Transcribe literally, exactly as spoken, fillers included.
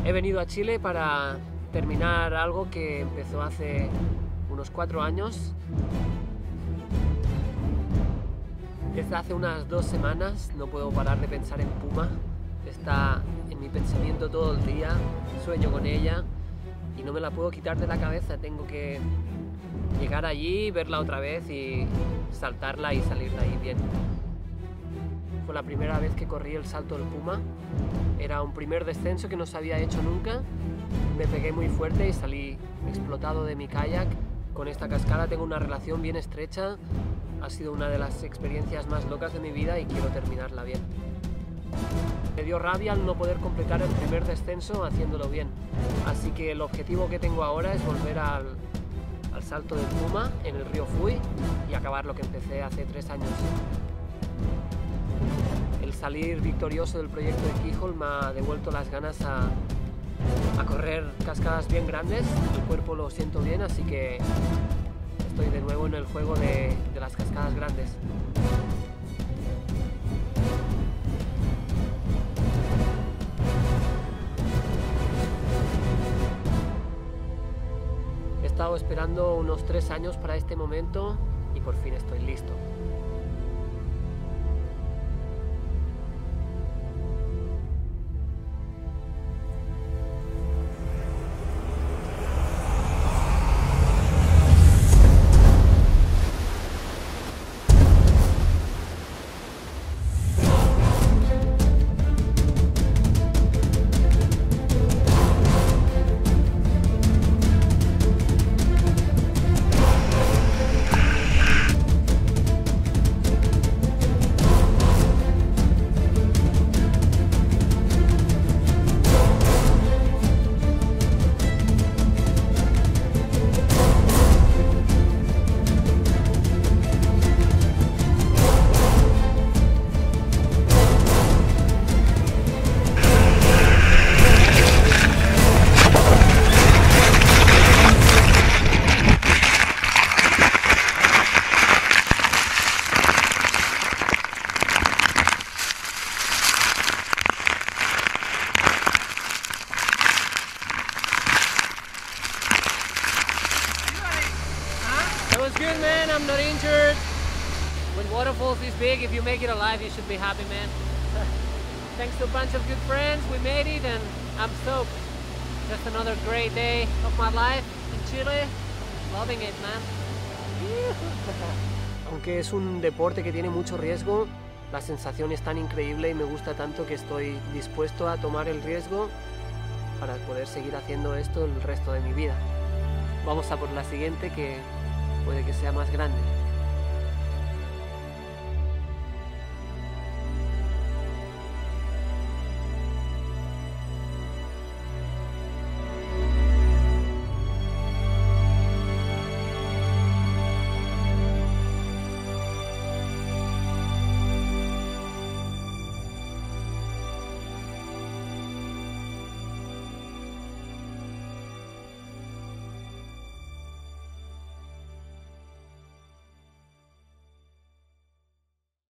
He venido a Chile para terminar algo que empezó hace unos cuatro años. Desde hace unas dos semanas no puedo parar de pensar en Puma. Está en mi pensamiento todo el día, sueño con ella y no me la puedo quitar de la cabeza. Tengo que llegar allí, verla otra vez y saltarla y salir de ahí bien. Fue la primera vez que corrí el salto del Puma. Era un primer descenso que no se había hecho nunca. Me pegué muy fuerte y salí explotado de mi kayak. Con esta cascada tengo una relación bien estrecha. Ha sido una de las experiencias más locas de mi vida y quiero terminarla bien. Me dio rabia al no poder completar el primer descenso haciéndolo bien. Así que el objetivo que tengo ahora es volver al, al salto del Puma en el río Fui y acabar lo que empecé hace tres años. El salir victorioso del proyecto de Keyhole me ha devuelto las ganas a, a correr cascadas bien grandes. El cuerpo lo siento bien, así que estoy de nuevo en el juego de, de las cascadas grandes. He estado esperando unos tres años para este momento y por fin estoy listo. It was good, man. I'm not injured. When waterfalls this big, if you make it alive, you should be happy, man. Thanks to a bunch of good friends, we made it and I'm stoked. Just another great day of my life in Chile. Loving it, man. Aunque es un deporte que tiene mucho riesgo, la sensación es tan increíble y me gusta tanto que estoy dispuesto a tomar el riesgo para poder seguir haciendo esto el resto de mi vida. Vamos a por la siguiente, que puede que sea más grande.